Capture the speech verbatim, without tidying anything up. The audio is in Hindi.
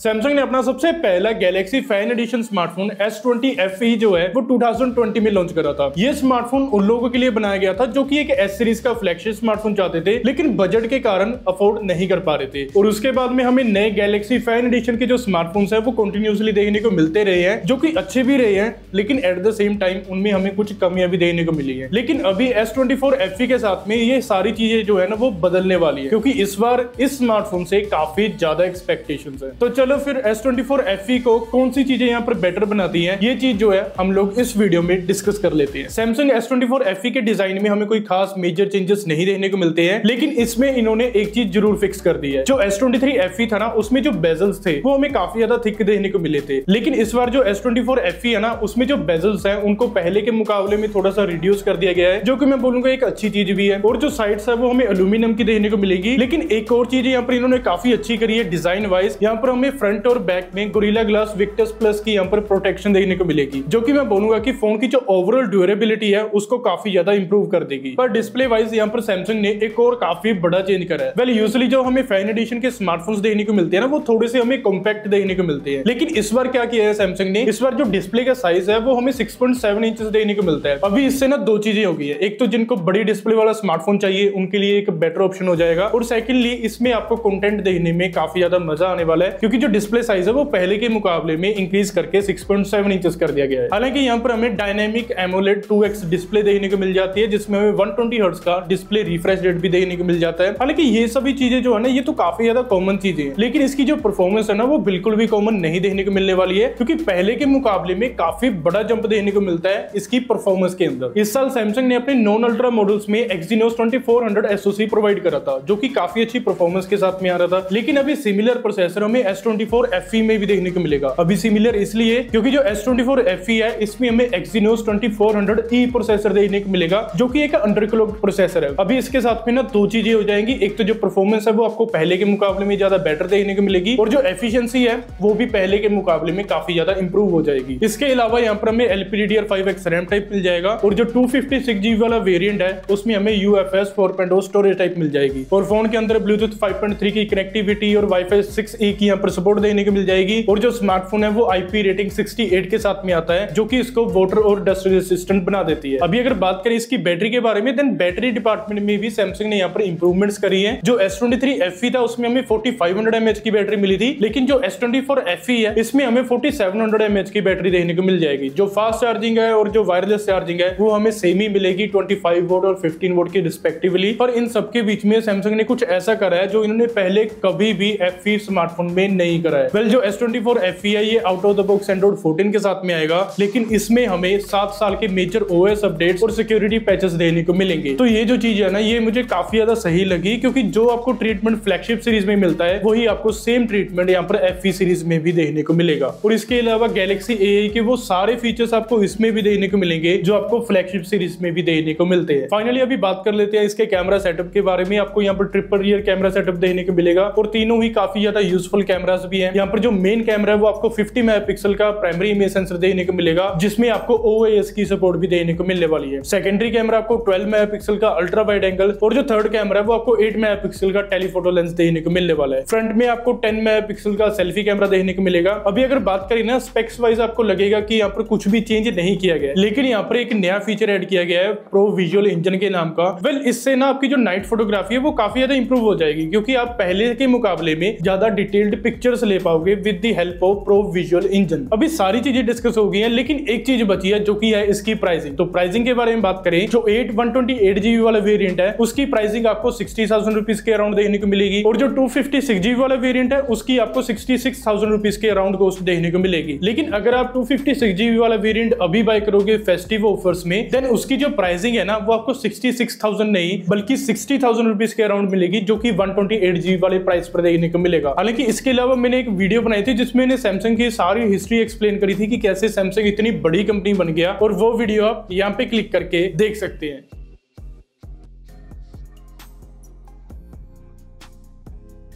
सैमसंग ने अपना सबसे पहला Galaxy Fan Edition smartphone S twenty F E जो है वो टू थाउजेंड ट्वेंटी में लॉन्च करा था। ये स्मार्टफोन उन लोगों के लिए बनाया गया था जो कि एक एस सीरीज का फ्लैगशिप स्मार्टफोन चाहते थे लेकिन बजट के कारण अफोर्ड नहीं कर पा रहे थे। और उसके बाद में हमें नए गैलेक्सी फैन एडिशन के जो स्मार्टफोन्स है वो कंटिन्यूसली देखने को मिलते रहे हैं, जो कि अच्छे भी रहे हैं, लेकिन एट द सेम टाइम उनमें हमें कुछ कमियां भी देखने को मिली है। लेकिन अभी S twenty four F E के साथ में ये सारी चीजें जो है ना वो बदलने वाली है, क्योंकि इस बार इस स्मार्टफोन से काफी ज्यादा एक्सपेक्टेशंस है। तो चलो फिर S twenty four F E को कौन सी चीजें यहाँ पर बेटर बनाती हैं, ये चीज जो है हम लोग इस वीडियो में डिस्कस कर लेते हैं। Samsung S twenty four F E के डिजाइन में हमें कोई खास मेजर चेंजेस नहीं देखने को मिलते हैं, लेकिन इसमें इन्होंने एक चीज जरूर फिक्स कर दी है। जो S twenty three F E था ना, उसमें जो बेजल्स थे वो हमें काफी ज्यादा थिक देखने को मिले थे, लेकिन इस बार जो S twenty four F E है ना, उसमें जो बेजल्स हैं उनको पहले के मुकाबले में थोड़ा सा रिड्यूस कर दिया गया है, जो कि मैं बोलूंगा एक अच्छी चीज भी है। और जो साइड्स है वो हमें एल्यूमिनियम की देखने को मिलेगी, लेकिन एक और चीज यहाँ पर इन्होंने काफी अच्छी करी है डिजाइन वाइज। यहाँ पर हमें फ्रंट और बैक में गोरिल्ला ग्लास विक्टस प्लस की यहाँ पर प्रोटेक्शन देखने को मिलेगी, जो कि मैं बोलूंगा कि फोन की जो ओवरऑल ड्यूरेबिलिटी है उसको काफी ज्यादा इंप्रूव कर देगी। पर डिस्प्ले वाइज यहाँ पर सैमसंग ने एक और काफी बड़ा चेंज करा है। वेल यूजुअली जो हमें फैन एडिशन के स्मार्टफोन्स देखने को मिलते हैं ना, वो थोड़े से हमें कॉम्पैक्ट देखने को मिलते हैं, लेकिन इस बार क्या किया है सैमसंग ने, इस बार जो डिस्प्ले का साइज है वो हमें सिक्स पॉइंट सेवन इंचेस देखने को मिलता है। अभी इससे ना दो चीजें हो गई है, एक तो जिनको बड़ी डिस्प्ले वाला स्मार्टफोन चाहिए उनके लिए एक बेटर ऑप्शन हो जाएगा, और सेकंडली इसमें आपको कंटेंट देखने में काफी ज्यादा मजा आने वाला है, क्योंकि जो डिस्प्ले साइज है वो पहले के मुकाबले में इंक्रीज करके सिक्स पॉइंट सेवन इंचेस कर दिया गया है। हालांकि यहाँ पर हमें dynamic AMOLED two X display देखने को मिल जाती है, जिसमें हमें वन ट्वेंटी हर्ट्ज का डिस्प्ले रिफ्रेश रेट भी देखने को मिल जाता है। हालांकि ये सभी चीजें जो है ना, ये तो काफी ज्यादा कॉमन चीजें हैं, लेकिन इसकी जो परफॉर्मेंस है ना वो बिल्कुल भी कॉमन नहीं देखने को मिलने वाली है, क्योंकि पहले के मुकाबले में काफी बड़ा जंप देखने को मिलता है इसकी परफॉर्मेंस के अंदर। इस साल सैमसंग ने अपने नॉन अल्ट्रा मॉडल्स में Exynos twenty four hundred SoC provide करा था, जो कि काफी अच्छी परफॉर्मेंस के साथ में आ रहा था। लेकिन अभी सिमिलर प्रोसेसर हमें S twenty four F E में भी देखने को मिलेगा। अभी सिमिलर इसलिए क्योंकि जो S twenty four F E है इसमें हमें Exynos twenty four hundred E processor देखने को मिलेगा, जो कि एक अंडरक्लॉक्ड प्रोसेसर है। अभी इसके साथ में ना दो चीजें हो जाएंगी, एक तो जो परफॉर्मेंस है वो आपको पहले के मुकाबले में ज्यादा बेटर देखने को मिलेगी, और जो एफिशिएंसी है वो भी पहले के मुकाबले में काफी ज्यादा इंप्रूव हो जाएगी। इसके अलावा यहाँ पर हमें L P D D R five X RAM type मिल जाएगा, और जो two fifty six G B वाला वेरिएंट है उसमें हमें U F S four point O storage type मिल जाएगी, और फोन के अंदर ब्लूटूथ फाइव पॉइंट थ्री की कनेक्टिविटी और वाईफाई सिक्स ई की यहाँ पर सपोर्ट देखने को मिल जाएगी। और जो स्मार्टफोन है वो I P rating sixty eight के साथ में आता है, जो कि इसको वाटर और डस्ट रेजिस्टेंट बना देती है। अभी अगर बात करें इसकी बैटरी के बारे में, देन बैटरी डिपार्टमेंट में भी सैमसंग ने यहाँ पर इंप्रूवमेंट्स करी है। जो S twenty three F E था उसमें हमें फोर्टी फाइव हंड्रेड एमएच की बैटरी मिली थी, लेकिन जो S twenty four F E है इसमें हमें फोर्टी सेवन हंड्रेड एमएच की बैटरी देखने को मिल जाएगी। जो फास्ट चार्जिंग है और जो वायरलेस चार्जिंग है वो हमें सेम ही मिलेगी, ट्वेंटी फाइव वोल्ट और फिफ्टीन वोल्ट की रिस्पेक्टिवली। और इन सबके बीच में सैमसंग ने कुछ ऐसा करा है जो इन्होंने पहले कभी भी एफ ई स्मार्टफोन में नहीं करा है। वेल जो S twenty four F E है ये out of the box Android fourteen के साथ में आएगा, लेकिन इसमें हमें सात साल के मेजर ओएस अपडेट्स और सिक्योरिटी पैचेस देने को मिलेंगे। तो ये जो चीज है ना ये मुझे काफी ज्यादा सही लगी, क्योंकि जो आपको ट्रीटमेंट फ्लैगशिप सीरीज में मिलता है वही आपको सेम ट्रीटमेंट यहाँ पर एफ ई सीरीज में भी देखने को मिलेगा। और इसके अलावा गैलेक्सी ए आई के वो सारे फीचर्स आपको इसमें भी देखने को मिलेंगे जो आपको फ्लैगशिप सीरीज में भी देखने को मिलते हैं। फाइनली अभी बात कर लेते हैं इसके कैमरा सेटअप के बारे में। आपको यहाँ पर ट्रिपल रियर कैमरा सेटअप देखने को मिलेगा, और तीनों ही काफी ज्यादा यूजफुल कैमरास भी हैं। यहाँ पर जो मेन कैमरा है वो आपको फिफ्टी मेगापिक्सल का प्राइमरी इमेज सेंसर देखने को मिलेगा, जिसमें आपको ओ आई एस की सपोर्ट भी देखने को मिलने वाली है। सेकेंडरी कैमरा आपको ट्वेल्व मेगापिक्सल का अल्ट्रा वाइड एंगल, और जो थर्ड कैमरा है वो आपको एट मेगापिक्सल का टेलीफोटो लेंस देखने को मिलने वाला है। फ्रंट में आपको टेन मेगापिक्सल का सेल्फी कैमरा देखने को मिलेगा। अभी अगर बात करें ना स्पेक्स वाइज, आपको लगेगा कि यहाँ पर कुछ भी चेंज नहीं किया गया, लेकिन यहाँ पर एक नया फीचर ऐड किया गया है प्रो विजुअल इंजन के नाम का। वेल इससे ना आपकी जो नाइट फोटोग्राफी है वो काफी ज्यादा इंप्रूव हो जाएगी, क्योंकि आप पहले के मुकाबले में ज्यादा डिटेल्ड पिक्चर्स ले पाओगे with the help of pro visual engine. अभी सारी चीजें डिस्कस हो गई हैं, लेकिन एक चीज बची है जो कि है इसकी प्राइसिंग। तो प्राइसिंग के बारे में बात करें, जो eight one twenty eight GB वाला वेरिएंट है उसकी प्राइसिंग आपको सिक्सटी थाउजेंड रुपीज के अराउंड देखने को मिलेगी, और जो टू फिफ्टी सिक्स जीबी वाला वेरिएंट है उसकी आपको सिक्सटी सिक्स थाउजेंड रुपीज के अराउंड कॉस्ट देखने को मिलेगी। लेकिन अगर आप टू फिफ्टी सिक्स जीबी वाला वेरिएंट अभी बाय करोगे फेस्टिव ऑफर्स में, देन उसकी जो प्राइसिंग है ना वो आपको सिक्सटी सिक्स थाउजेंड नहीं बल्कि सिक्सटी थाउजेंड रुपीज के अराउंड मिलेगी, जो कि वन ट्वेंटी एट जीबी वाले प्राइस पर देखने को मिलेगा। हालांकि इसके अलावा मैंने एक वीडियो बनाई थी जिसमें मैंने सैमसंग की सारी हिस्ट्री एक्सप्लेन करी थी कि कैसे सैमसंग इतनी बड़ी कंपनी बन गया, और वो वीडियो आप यहाँ पे क्लिक करके देख सकते हैं।